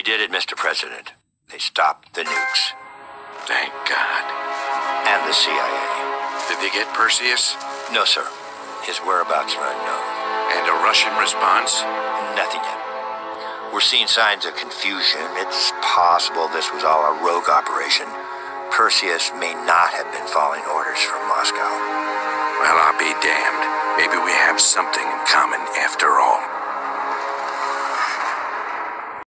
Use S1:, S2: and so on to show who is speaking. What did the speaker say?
S1: did it, Mr. President. They stopped the nukes.
S2: Thank God.
S1: And the CIA.
S2: Did they get Perseus?
S1: No, sir. His whereabouts are unknown.
S2: And a Russian response?
S1: Nothing yet. We're seeing signs of confusion. It's possible this was all a rogue operation. Perseus may not have been following orders from Moscow.
S2: Well, I'll be damned. Maybe we have something in common after all.